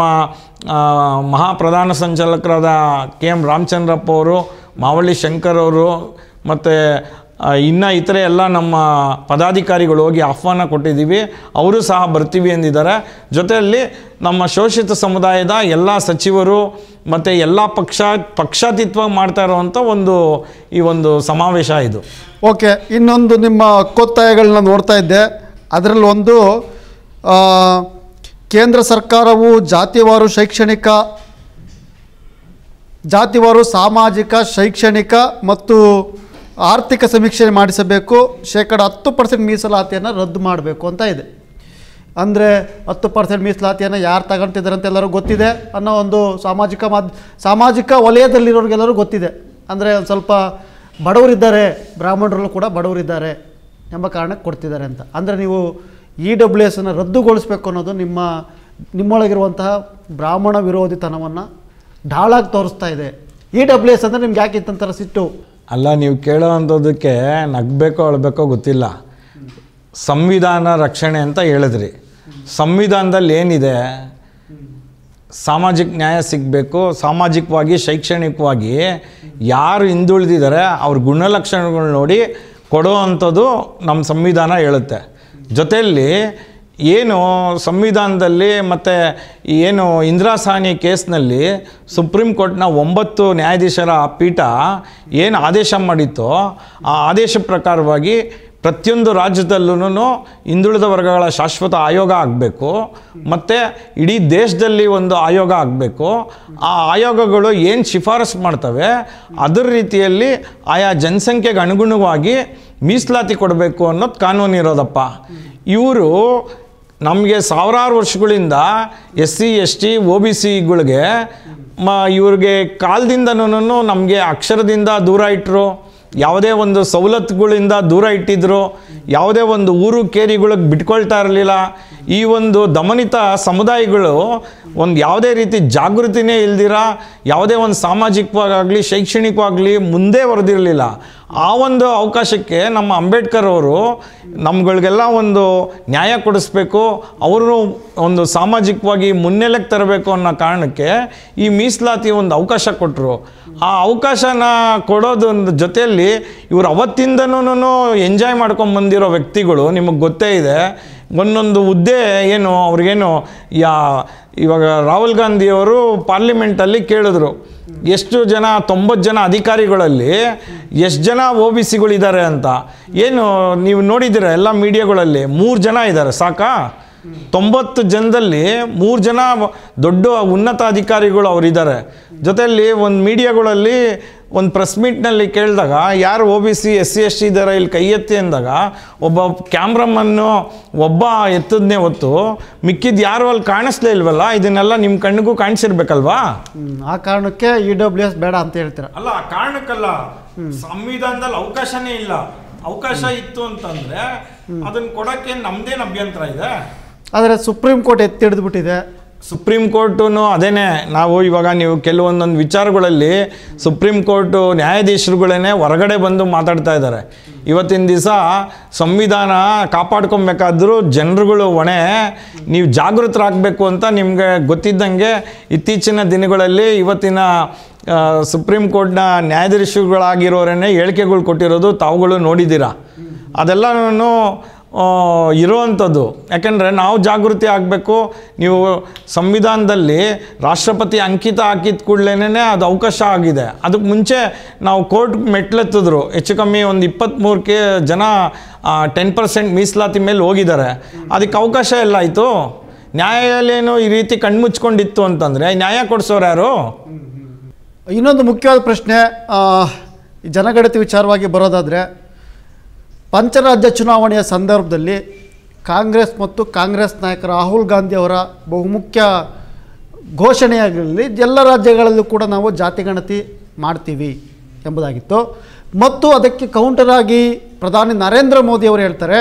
ಮಹಾಪ್ರಧಾನ ಸಂಚಾಲಕರಾದ ಕೆ ಎಮ್ ರಾಮಚಂದ್ರಪ್ಪ ಅವರು, ಮಾವಳ್ಳಿ ಶಂಕರ್ ಅವರು ಮತ್ತು ಇನ್ನು ಇತರೆ ಎಲ್ಲ ನಮ್ಮ ಪದಾಧಿಕಾರಿಗಳು ಹೋಗಿ ಆಹ್ವಾನ ಕೊಟ್ಟಿದ್ದೀವಿ. ಅವರು ಸಹ ಬರ್ತೀವಿ ಎಂದಿದ್ದಾರೆ. ಜೊತೆಯಲ್ಲಿ ನಮ್ಮ ಶೋಷಿತ ಸಮುದಾಯದ ಎಲ್ಲ ಸಚಿವರು ಮತ್ತು ಎಲ್ಲ ಪಕ್ಷ ಪಕ್ಷಾತೀತ್ವ ಮಾಡ್ತಾ ಇರುವಂಥ ಒಂದು ಈ ಒಂದು ಸಮಾವೇಶ ಇದು. ಓಕೆ, ಇನ್ನೊಂದು ನಿಮ್ಮ ಹಕ್ಕೊತ್ತಾಯಗಳನ್ನ ನೋಡ್ತಾ ಇದ್ದೆ. ಅದರಲ್ಲಿ ಒಂದು ಕೇಂದ್ರ ಸರ್ಕಾರವು ಜಾತಿವಾರು ಶೈಕ್ಷಣಿಕ ಜಾತಿವಾರು ಸಾಮಾಜಿಕ ಶೈಕ್ಷಣಿಕ ಮತ್ತು ಆರ್ಥಿಕ ಸಮೀಕ್ಷೆ ಮಾಡಿಸಬೇಕು, ಶೇಕಡ ಹತ್ತು ಪರ್ಸೆಂಟ್ ಮೀಸಲಾತಿಯನ್ನು ರದ್ದು ಮಾಡಬೇಕು ಅಂತ ಇದೆ. ಅಂದರೆ ಹತ್ತು ಪರ್ಸೆಂಟ್ ಮೀಸಲಾತಿಯನ್ನು ಯಾರು ತಗೊಳ್ತಿದ್ದಾರೆ ಅಂತ ಎಲ್ಲರೂ ಗೊತ್ತಿದೆ ಅನ್ನೋ ಒಂದು ಸಾಮಾಜಿಕ ಮಾಧ್ಯ ಸಾಮಾಜಿಕ ವಲಯದಲ್ಲಿರೋರಿಗೆಲ್ಲರೂ ಗೊತ್ತಿದೆ. ಅಂದರೆ ಒಂದು ಸ್ವಲ್ಪ ಬಡವರಿದ್ದಾರೆ, ಬ್ರಾಹ್ಮಣರಲ್ಲೂ ಕೂಡ ಬಡವರಿದ್ದಾರೆ ಎಂಬ ಕಾರಣಕ್ಕೆ ಕೊಡ್ತಿದ್ದಾರೆ ಅಂತ. ಅಂದರೆ ನೀವು ಇ ಡಬ್ಲ್ಯೂ ಎಸನ್ನು ರದ್ದುಗೊಳಿಸಬೇಕು ಅನ್ನೋದು ನಿಮ್ಮ ನಿಮ್ಮೊಳಗಿರುವಂತಹ ಬ್ರಾಹ್ಮಣ ವಿರೋಧಿತನವನ್ನು ಢಾಳಾಗಿ ತೋರಿಸ್ತಾ ಇದೆ. ಇ ಡಬ್ಲ್ಯೂ ಎಸ್ ಅಂದರೆ ನಿಮ್ಗೆ ಯಾಕೆ ಇತ್ತಂತರ ಸಿಟ್ಟು? ಅಲ್ಲ, ನೀವು ಕೇಳೋ ಅಂಥದ್ದಕ್ಕೆ ನಗಬೇಕೋ ಅಳಬೇಕೋ ಗೊತ್ತಿಲ್ಲ. ಸಂವಿಧಾನ ರಕ್ಷಣೆ ಅಂತ ಹೇಳಿದ್ರಿ. ಸಂವಿಧಾನದಲ್ಲಿ ಏನಿದೆ? ಸಾಮಾಜಿಕ ನ್ಯಾಯ ಸಿಗಬೇಕು, ಸಾಮಾಜಿಕವಾಗಿ ಶೈಕ್ಷಣಿಕವಾಗಿ ಯಾರು ಹಿಂದುಳಿದಿದ್ದಾರೆ ಅವ್ರ ಗುಣಲಕ್ಷಣಗಳು ನೋಡಿ ಕೊಡೋ ಅಂಥದ್ದು ನಮ್ಮ ಸಂವಿಧಾನ ಹೇಳುತ್ತೆ. ಜೊತೆಯಲ್ಲಿ ಏನು ಸಂವಿಧಾನದಲ್ಲಿ ಮತ್ತು ಏನು ಇಂದಿರಾ ಸಾಹ್ನಿ ಕೇಸ್ನಲ್ಲಿ ಸುಪ್ರೀಂ ಕೋರ್ಟ್ನ ಒಂಬತ್ತು ನ್ಯಾಯಾಧೀಶರ ಪೀಠ ಏನು ಆದೇಶ ಮಾಡಿತ್ತೋ ಆ ಆದೇಶ ಪ್ರಕಾರವಾಗಿ ಪ್ರತಿಯೊಂದು ರಾಜ್ಯದಲ್ಲೂ ಹಿಂದುಳಿದ ವರ್ಗಗಳ ಶಾಶ್ವತ ಆಯೋಗ ಆಗಬೇಕು ಮತ್ತು ಇಡೀ ದೇಶದಲ್ಲಿ ಒಂದು ಆಯೋಗ ಆಗಬೇಕು. ಆ ಆಯೋಗಗಳು ಏನು ಶಿಫಾರಸು ಮಾಡ್ತವೆ ಅದರ ರೀತಿಯಲ್ಲಿ ಆಯಾ ಜನಸಂಖ್ಯೆಗೆ ಅನುಗುಣವಾಗಿ ಮೀಸಲಾತಿ ಕೊಡಬೇಕು ಅನ್ನೋದು ಕಾನೂನು ಇರೋದಪ್ಪ. ಇವರು ನಮಗೆ ಸಾವಿರಾರು ವರ್ಷಗಳಿಂದ S C S T O B ಸಿಗಳಿಗೆ ಮ ಇವ್ರಿಗೆ ಕಾಲದಿಂದನೂ ನಮಗೆ ಅಕ್ಷರದಿಂದ ದೂರ ಇಟ್ಟರು, ಯಾವುದೇ ಒಂದು ಸವಲತ್ತುಗಳಿಂದ ದೂರ ಇಟ್ಟಿದ್ರು, ಯಾವುದೇ ಒಂದು ಊರು ಕೇರಿಗಳಿಗೆ ಬಿಟ್ಕೊಳ್ತಾ ಇರಲಿಲ್ಲ. ಈ ಒಂದು ದಮನಿತ ಸಮುದಾಯಗಳು ಒಂದು ಯಾವುದೇ ರೀತಿ ಜಾಗೃತಿನೇ ಇಲ್ದಿರ ಯಾವುದೇ ಒಂದು ಸಾಮಾಜಿಕವಾಗಲಿ ಶೈಕ್ಷಣಿಕವಾಗಲಿ ಮುಂದೆ ಬರೆದಿರಲಿಲ್ಲ. ಆ ಒಂದು ಅವಕಾಶಕ್ಕೆ ನಮ್ಮ ಅಂಬೇಡ್ಕರ್ ಅವರು ನಮ್ಗಳಿಗೆಲ್ಲ ಒಂದು ನ್ಯಾಯ ಕೊಡಿಸ್ಬೇಕು, ಅವರು ಒಂದು ಸಾಮಾಜಿಕವಾಗಿ ಮುನ್ನೆಲೆಗೆ ತರಬೇಕು ಅನ್ನೋ ಕಾರಣಕ್ಕೆ ಈ ಮೀಸಲಾತಿ ಒಂದು ಅವಕಾಶ ಕೊಟ್ಟರು. ಆ ಅವಕಾಶನ ಕೊಡೋದೊಂದು ಜೊತೆಯಲ್ಲಿ ಇವರು ಅವತ್ತಿಂದನೂ ಎಂಜಾಯ್ ಮಾಡ್ಕೊಂಡು ಬಂದಿರೋ ವ್ಯಕ್ತಿಗಳು, ನಿಮಗೆ ಗೊತ್ತೇ ಇದೆ. ಒಂದೊಂದು ಹುದ್ದೆ ಏನು ಅವ್ರಿಗೇನು ಯಾ ಇವಾಗ ರಾಹುಲ್ ಗಾಂಧಿಯವರು ಪಾರ್ಲಿಮೆಂಟಲ್ಲಿ ಕೇಳಿದ್ರು, ಎಷ್ಟು ಜನ ತೊಂಬತ್ತು ಜನ ಅಧಿಕಾರಿಗಳಲ್ಲಿ ಎಷ್ಟು ಜನ ಒ ಬಿ ಸಿಗಳಿದ್ದಾರೆ ಅಂತ. ಏನು ನೀವು ನೋಡಿದ್ದೀರ ಎಲ್ಲ ಮೀಡಿಯಾಗಳಲ್ಲಿ, ಮೂರು ಜನ ಇದ್ದಾರೆ ಸಾಕಾ? ತೊಂಬತ್ತು ಜನದಲ್ಲಿ ಮೂರು ಜನ ದೊಡ್ಡ ಉನ್ನತ ಅಧಿಕಾರಿಗಳು ಅವರಿದ್ದಾರೆ. ಜೊತೆಯಲ್ಲಿ ಒಂದು ಮೀಡಿಯಾಗಳಲ್ಲಿ ಒಂದು ಪ್ರೆಸ್ ಮೀಟ್ನಲ್ಲಿ ಕೇಳಿದಾಗ ಯಾರು O B C S C S T ಇದ್ದಾರೆ ಇಲ್ಲಿ ಕೈ ಎತ್ತಿ ಅಂದಾಗ ಒಬ್ಬ ಕ್ಯಾಮ್ರಮನ್ನು ಒಬ್ಬ ಎತ್ತದನ್ನೇ ಹೊತ್ತು ಮಿಕ್ಕಿದ್ದು ಯಾರು ಅಲ್ಲಿ ಕಾಣಿಸ್ಲೇ ಇಲ್ವಲ್ಲ. ಇದನ್ನೆಲ್ಲ ನಿಮ್ಮ ಕಣ್ಣಿಗೂ ಕಾಣಿಸಿರ್ಬೇಕಲ್ವಾ? ಆ ಕಾರಣಕ್ಕೆ ಇ ಡಬ್ಲ್ಯೂ ಎಸ್ ಬೇಡ ಅಂತ ಹೇಳ್ತೀರಾ? ಅಲ್ಲ, ಆ ಕಾರಣಕ್ಕಲ್ಲ, ಸಂವಿಧಾನದಲ್ಲಿ ಅವಕಾಶನೇ ಇಲ್ಲ. ಅವಕಾಶ ಇತ್ತು ಅಂತಂದ್ರೆ ಅದನ್ನ ಕೊಡಕ್ಕೆ ನಮ್ದೇನು ಅಭ್ಯಂತರ ಇದೆ? ಆದರೆ ಸುಪ್ರೀಂ ಕೋರ್ಟ್ ಎತ್ತಿ ಹಿಡಿದ್ಬಿಟ್ಟಿದೆ. ಸುಪ್ರೀಂ ಕೋರ್ಟು ಅದೇನೇ, ನಾವು ಇವಾಗ ನೀವು ಕೆಲವೊಂದೊಂದು ವಿಚಾರಗಳಲ್ಲಿ ಸುಪ್ರೀಂ ಕೋರ್ಟು ನ್ಯಾಯಾಧೀಶರುಗಳೇ ಹೊರಗಡೆ ಬಂದು ಮಾತಾಡ್ತಾ ಇದ್ದಾರೆ. ಇವತ್ತಿನ ದಿವಸ ಸಂವಿಧಾನ ಕಾಪಾಡ್ಕೊಬೇಕಾದ್ರೂ ಜನರುಗಳು ಹೊಣೆ, ನೀವು ಜಾಗೃತರಾಗಬೇಕು ಅಂತ ನಿಮಗೆ ಗೊತ್ತಿದ್ದಂಗೆ ಇತ್ತೀಚಿನ ದಿನಗಳಲ್ಲಿ ಇವತ್ತಿನ ಸುಪ್ರೀಂ ಕೋರ್ಟ್ನ ನ್ಯಾಯಾಧೀಶರುಗಳಾಗಿರೋರನ್ನೇ ಹೇಳಿಕೆಗಳು ಕೊಟ್ಟಿರೋದು ತಾವುಗಳು ನೋಡಿದ್ದೀರಾ. ಅದೆಲ್ಲನೂ ಇರೋವಂಥದ್ದು. ಯಾಕೆಂದರೆ ನಾವು ಜಾಗೃತಿ ಆಗಬೇಕು. ನೀವು ಸಂವಿಧಾನದಲ್ಲಿ ರಾಷ್ಟ್ರಪತಿ ಅಂಕಿತ ಹಾಕಿದ ಕೂಡಲೇ ಅದು ಅವಕಾಶ ಆಗಿದೆ. ಅದಕ್ಕೆ ಮುಂಚೆ ನಾವು ಕೋರ್ಟ್ ಮೆಟ್ಲೆತ್ತಿದ್ರು, ಹೆಚ್ಚು ಕಮ್ಮಿ ಒಂದು ಇಪ್ಪತ್ತ್ಮೂರು ಕೆ ಜನ ಟೆನ್ ಪರ್ಸೆಂಟ್ ಮೀಸಲಾತಿ ಮೇಲೆ ಹೋಗಿದ್ದಾರೆ. ಅದಕ್ಕೆ ಅವಕಾಶ ಎಲ್ಲ ಆಯಿತು. ನ್ಯಾಯಾಲಯನೂ ಈ ರೀತಿ ಕಣ್ಮುಚ್ಕೊಂಡಿತ್ತು ಅಂತಂದರೆ ನ್ಯಾಯ ಕೊಡಿಸೋರು ಯಾರು? ಇನ್ನೊಂದು ಮುಖ್ಯವಾದ ಪ್ರಶ್ನೆ, ಜನಗಣತಿ ವಿಚಾರವಾಗಿ ಬರೋದಾದರೆ, ಪಂಚರಾಜ್ಯ ಚುನಾವಣೆಯ ಸಂದರ್ಭದಲ್ಲಿ ಕಾಂಗ್ರೆಸ್ ಮತ್ತು ಕಾಂಗ್ರೆಸ್ ನಾಯಕ ರಾಹುಲ್ ಗಾಂಧಿ ಅವರ ಬಹುಮುಖ್ಯ ಘೋಷಣೆಯಾಗಲಿ ಎಲ್ಲ ರಾಜ್ಯಗಳಲ್ಲೂ ಕೂಡ ನಾವು ಜಾತಿಗಣತಿ ಮಾಡ್ತೀವಿ ಎಂಬುದಾಗಿತ್ತು. ಮತ್ತು ಅದಕ್ಕೆ ಕೌಂಟರ್ ಆಗಿ ಪ್ರಧಾನಿ ನರೇಂದ್ರ ಮೋದಿ ಅವರು ಹೇಳ್ತಾರೆ,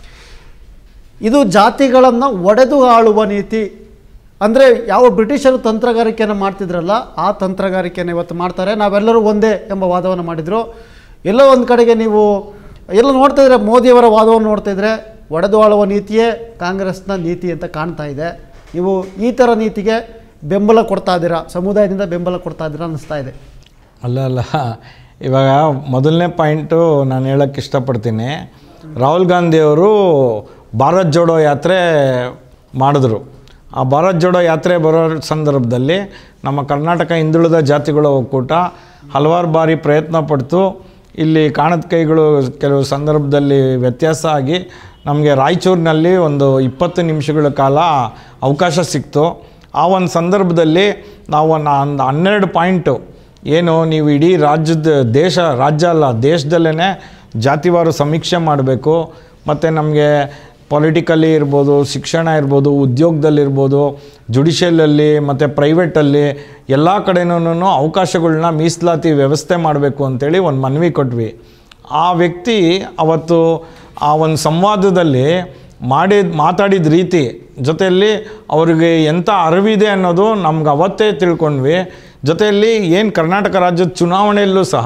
ಇದು ಜಾತಿಗಳನ್ನು ಒಡೆದು ಆಳುವ ನೀತಿ. ಅಂದರೆ ಯಾವ ಬ್ರಿಟಿಷರು ತಂತ್ರಗಾರಿಕೆಯನ್ನು ಮಾಡ್ತಿದ್ರಲ್ಲ ಆ ತಂತ್ರಗಾರಿಕೆಯನ್ನು ಇವತ್ತು ಮಾಡ್ತಾರೆ, ನಾವೆಲ್ಲರೂ ಒಂದೇ ಎಂಬ ವಾದವನ್ನು ಮಾಡಿದರು. ಎಲ್ಲೋ ಒಂದು ಕಡೆಗೆ ನೀವು ಎಲ್ಲ ನೋಡ್ತಾಯಿದ್ರೆ ಮೋದಿಯವರ ವಾದವನ್ನು ನೋಡ್ತಾಯಿದ್ರೆ ಒಡೆದು ಆಳುವ ನೀತಿಯೇ ಕಾಂಗ್ರೆಸ್ನ ನೀತಿ ಅಂತ ಕಾಣ್ತಾ ಇದೆ. ನೀವು ಈ ಥರ ನೀತಿಗೆ ಬೆಂಬಲ ಕೊಡ್ತಾ ಇದ್ದೀರಾ, ಸಮುದಾಯದಿಂದ ಬೆಂಬಲ ಕೊಡ್ತಾ ಇದ್ದೀರಾ ಅನ್ನಿಸ್ತಾ ಇದೆ. ಅಲ್ಲ ಅಲ್ಲ ಇವಾಗ ಮೊದಲನೇ ಪಾಯಿಂಟು ನಾನು ಹೇಳೋಕ್ಕೆ ಇಷ್ಟಪಡ್ತೀನಿ. ರಾಹುಲ್ ಗಾಂಧಿಯವರು ಭಾರತ್ ಜೋಡೋ ಯಾತ್ರೆ ಮಾಡಿದ್ರು. ಆ ಭಾರತ್ ಜೋಡೋ ಯಾತ್ರೆ ಬರೋ ಸಂದರ್ಭದಲ್ಲಿ ನಮ್ಮ ಕರ್ನಾಟಕ ಹಿಂದುಳಿದ ಜಾತಿಗಳ ಒಕ್ಕೂಟ ಹಲವಾರು ಬಾರಿ ಪ್ರಯತ್ನ ಪಡ್ತು. ಇಲ್ಲಿ ಕಾಣದ ಕೈಗಳು ಕೆಲವು ಸಂದರ್ಭದಲ್ಲಿ ವ್ಯತ್ಯಾಸ ಆಗಿ ನಮಗೆ ರಾಯಚೂರಿನಲ್ಲಿ ಒಂದು ಇಪ್ಪತ್ತು ನಿಮಿಷಗಳ ಕಾಲ ಅವಕಾಶ ಸಿಕ್ತು. ಆ ಒಂದು ಸಂದರ್ಭದಲ್ಲಿ ನಾವು ಒಂದು ಹನ್ನೆರಡು ಪಾಯಿಂಟು ಏನು ನೀವು ಇಡೀ ರಾಜ್ಯದ ದೇಶ ರಾಜ್ಯ ಅಲ್ಲ ದೇಶದಲ್ಲೇ ಜಾತಿವಾರು ಸಮೀಕ್ಷೆ ಮಾಡಬೇಕು, ಮತ್ತು ನಮಗೆ ಪೊಲಿಟಿಕಲಿ ಇರ್ಬೋದು, ಶಿಕ್ಷಣ ಇರ್ಬೋದು, ಉದ್ಯೋಗದಲ್ಲಿರ್ಬೋದು, ಜುಡಿಷಿಯಲಲ್ಲಿ ಮತ್ತು ಪ್ರೈವೇಟಲ್ಲಿ ಎಲ್ಲ ಕಡೆನೂ ಅವಕಾಶಗಳನ್ನ ಮೀಸಲಾತಿ ವ್ಯವಸ್ಥೆ ಮಾಡಬೇಕು ಅಂತೇಳಿ ಒಂದು ಮನವಿ ಕೊಟ್ವಿ. ಆ ವ್ಯಕ್ತಿ ಅವತ್ತು ಆ ಒಂದು ಸಂವಾದದಲ್ಲಿ ಮಾಡಿದ ಮಾತಾಡಿದ ರೀತಿ ಜೊತೆಯಲ್ಲಿ ಅವ್ರಿಗೆ ಎಂಥ ಅರಿವಿದೆ ಅನ್ನೋದು ನಮ್ಗೆ ಅವತ್ತೇ ತಿಳ್ಕೊಂಡ್ವಿ. ಜೊತೆಯಲ್ಲಿ ಏನು ಕರ್ನಾಟಕ ರಾಜ್ಯದ ಚುನಾವಣೆಯಲ್ಲೂ ಸಹ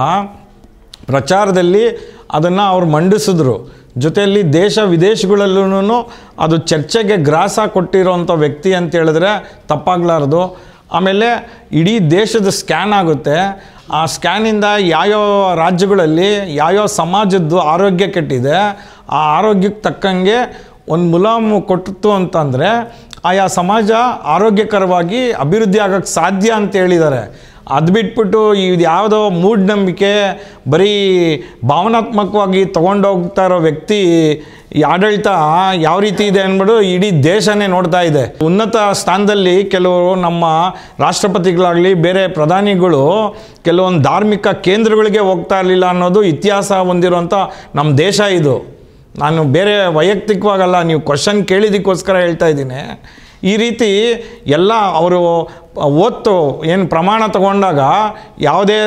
ಪ್ರಚಾರದಲ್ಲಿ ಅದನ್ನು ಅವ್ರು ಮಂಡಿಸಿದ್ರು. ಜೊತೆಯಲ್ಲಿ ದೇಶ ವಿದೇಶಗಳಲ್ಲೂ ಅದು ಚರ್ಚೆಗೆ ಗ್ರಾಸ ಕೊಟ್ಟಿರೋಂಥ ವ್ಯಕ್ತಿ ಅಂತ ಹೇಳಿದ್ರೆ ತಪ್ಪಾಗಲಾರ್ದು. ಆಮೇಲೆ ಇಡೀ ದೇಶದ ಸ್ಕ್ಯಾನ್ ಆಗುತ್ತೆ. ಆ ಸ್ಕ್ಯಾನಿಂದ ಯಾವ್ಯಾವ ರಾಜ್ಯಗಳಲ್ಲಿ ಯಾವ್ಯಾವ ಸಮಾಜದ್ದು ಆರೋಗ್ಯ ಕೆಟ್ಟಿದೆ, ಆ ಆರೋಗ್ಯಕ್ಕೆ ತಕ್ಕಂಗೆ ಒಂದು ಮುಲಾಮು ಕೊಟ್ಟಿತ್ತು ಅಂತಂದರೆ ಆಯಾ ಸಮಾಜ ಆರೋಗ್ಯಕರವಾಗಿ ಅಭಿವೃದ್ಧಿ ಆಗೋಕ್ಕೆ ಸಾಧ್ಯ ಅಂತ ಹೇಳಿದ್ದಾರೆ. ಅದು ಬಿಟ್ಬಿಟ್ಟು ಇದು ಯಾವುದೋ ಮೂಢನಂಬಿಕೆ ಬರೀ ಭಾವನಾತ್ಮಕವಾಗಿ ತೊಗೊಂಡೋಗ್ತಾ ಇರೋ ವ್ಯಕ್ತಿ ಈ ಆಡಳಿತ ಯಾವ ರೀತಿ ಇದೆ ಅಂದ್ಬಿಟ್ಟು ಇಡೀ ದೇಶನೇ ನೋಡ್ತಾ ಇದೆ. ಉನ್ನತ ಸ್ಥಾನದಲ್ಲಿ ಕೆಲವರು ನಮ್ಮ ರಾಷ್ಟ್ರಪತಿಗಳಾಗಲಿ ಬೇರೆ ಪ್ರಧಾನಿಗಳು ಕೆಲವೊಂದು ಧಾರ್ಮಿಕ ಕೇಂದ್ರಗಳಿಗೆ ಹೋಗ್ತಾ ಇರಲಿಲ್ಲ ಅನ್ನೋದು ಇತಿಹಾಸ ಹೊಂದಿರುವಂಥ ನಮ್ಮ ದೇಶ ಇದು. ನಾನು ಬೇರೆ ವೈಯಕ್ತಿಕವಾಗಲ್ಲ, ನೀವು ಕ್ವಶನ್ ಕೇಳಿದ್ದಕ್ಕೋಸ್ಕರ ಹೇಳ್ತಾ ಇದ್ದೀನಿ. ಈ ರೀತಿ ಎಲ್ಲ ಅವರು ಓದ್ತು ಏನು ಪ್ರಮಾಣ ತಗೊಂಡಾಗ ಯಾವುದೇ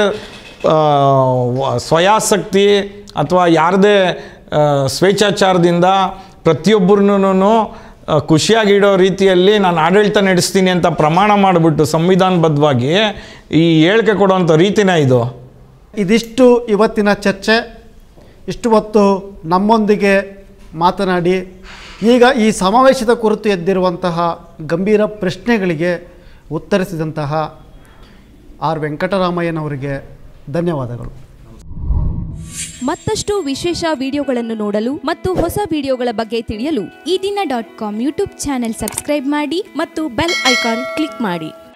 ಸ್ವಯಾಸಕ್ತಿ ಅಥವಾ ಯಾರದೇ ಸ್ವೇಚ್ಛಾಚಾರದಿಂದ ಪ್ರತಿಯೊಬ್ಬರನ್ನೂ ಖುಷಿಯಾಗಿಡೋ ರೀತಿಯಲ್ಲಿ ನಾನು ಆಡಳಿತ ನಡೆಸ್ತೀನಿ ಅಂತ ಪ್ರಮಾಣ ಮಾಡಿಬಿಟ್ಟು ಸಂವಿಧಾನಬದ್ಧವಾಗಿ ಈ ಹೇಳಿಕೆ ಕೊಡುವಂಥ ರೀತಿನ ಇದು. ಇದಿಷ್ಟು ಇವತ್ತಿನ ಚರ್ಚೆ. ಇಷ್ಟು ಹೊತ್ತು ನಮ್ಮೊಂದಿಗೆ ಮಾತನಾಡಿ ಈಗ ಈ ಸಮಾವೇಶದ ಕುರಿತು ಎದ್ದಿರುವಂತಹ ಗಂಭೀರ ಪ್ರಶ್ನೆಗಳಿಗೆ ಉತ್ತರಿಸಿದಂತಹ ಆರ್ ವೆಂಕಟರಾಮಯ್ಯನವರಿಗೆ ಧನ್ಯವಾದಗಳು. ಮತ್ತಷ್ಟು ವಿಶೇಷ ವಿಡಿಯೋಗಳನ್ನು ನೋಡಲು ಮತ್ತು ಹೊಸ ವಿಡಿಯೋಗಳ ಬಗ್ಗೆ ತಿಳಿಯಲು ಈ ದಿನ dot com YouTube channel subscribe ಮಾಡಿ ಮತ್ತು ಬೆಲ್ ಐಕಾನ್ ಕ್ಲಿಕ್ ಮಾಡಿ.